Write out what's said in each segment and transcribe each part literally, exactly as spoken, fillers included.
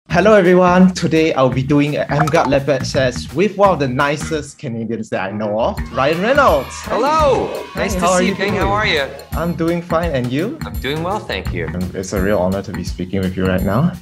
Hello everyone, today I'll be doing an MGUT Leopard Says with one of the nicest Canadians that I know of, Ryan Reynolds. Hello! Hi, Nice to how are see you you, King. doing? How are you? I'm doing fine, and you? I'm doing well, thank you. Um, It's a real honor to be speaking with you right now.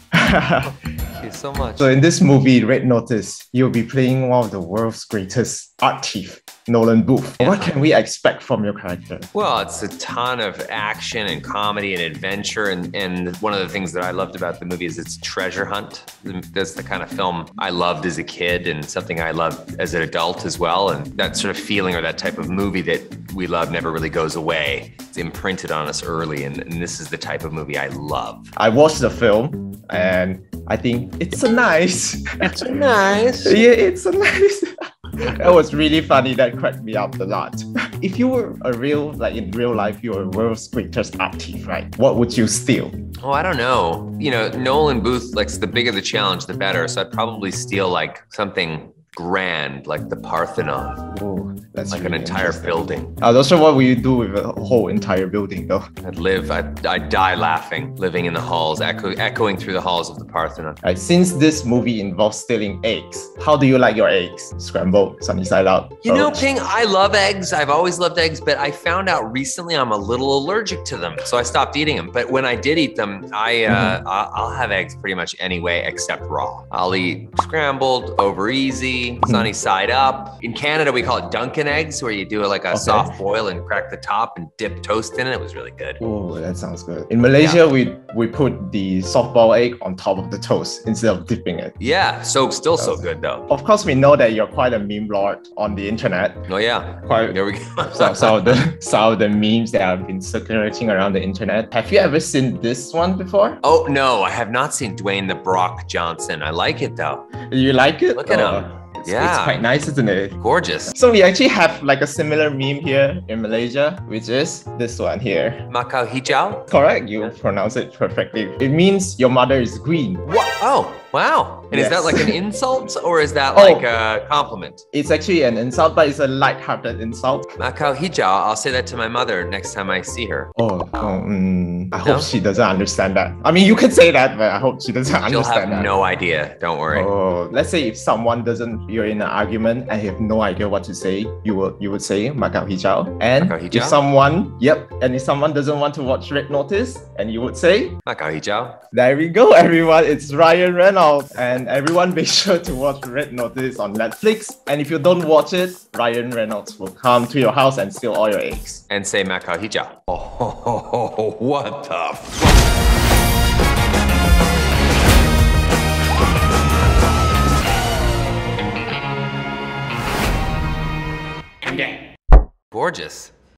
Thank you so much. So in this movie, Red Notice, you'll be playing one of the world's greatest art thief, Nolan Booth. Yeah. What can we expect from your character? Well, it's a ton of action and comedy and adventure. And, and one of the things that I loved about the movie is it's treasure hunt. That's the kind of film I loved as a kid and something I loved as an adult as well. And that sort of feeling or that type of movie that we love never really goes away. It's imprinted on us early. And, and this is the type of movie I love. I watched the film and I think it's a nice. It's nice. Yeah, it's a nice. It was really funny. That cracked me up a lot. If you were a real, like in real life, you're a world's greatest art thief, right? What would you steal? Oh, I don't know. You know, Nolan Booth, like the bigger the challenge, the better. So I'd probably steal like something grand, like the Parthenon, Oh, that's like really an entire interesting. building. I'm not sure what will you do with a whole entire building though. I'd live, I'd, I'd die laughing, living in the halls, echo, echoing through the halls of the Parthenon. Right, since this movie involves stealing eggs, how do you like your eggs? Scrambled, sunny side up? You know, poached? Ping, I love eggs. I've always loved eggs, but I found out recently I'm a little allergic to them. So I stopped eating them. But when I did eat them, I, uh, I- I'll have eggs pretty much anyway, except raw. I'll eat scrambled, over easy, sunny side up. In Canada, we call it Dunkin' eggs, where you do like a Okay. soft boil and crack the top and dip toast in it. It was really good. Oh, that sounds good. In Malaysia, we we put the softball egg on top of the toast instead of dipping it. Yeah, so still so good though. Of course, we know that you're quite a meme lord on the internet. Oh yeah, Quite here we go. some, some of the some of the memes that have been circulating around the internet. Have you ever seen this one before? Oh no, I have not seen Dwayne the Brock Johnson. I like it though. You like it? Look at Oh, him. It's, Yeah. it's quite nice, isn't it? Gorgeous. So we actually have like a similar meme here in Malaysia, which is this one here. Macau Hijau? Correct, you pronounce it perfectly. It means your mother is green. What? Oh, wow. And is that Yes. like an insult or is that Oh. like a compliment? It's actually an insult, but it's a light-hearted insult. Macau Hijau, I'll say that to my mother next time I see her. Oh, oh mm, I No? hope she doesn't understand that. I mean, you could say that, but I hope she doesn't She'll have understand that. no idea. Don't worry. Oh, let's say if someone doesn't, you're in an argument and you have no idea what to say, you will you would say Macau Hijau. And Macau if Hijau? someone, yep, and if someone doesn't want to watch Red Notice, and you would say, Macau Hijau. there we go, everyone. It's Ryan Reynolds, and everyone make sure to watch Red Notice on Netflix. And if you don't watch it, Ryan Reynolds will come to your house and steal all your eggs. And say Macau Hijau. Oh, what the fuck? Gorgeous.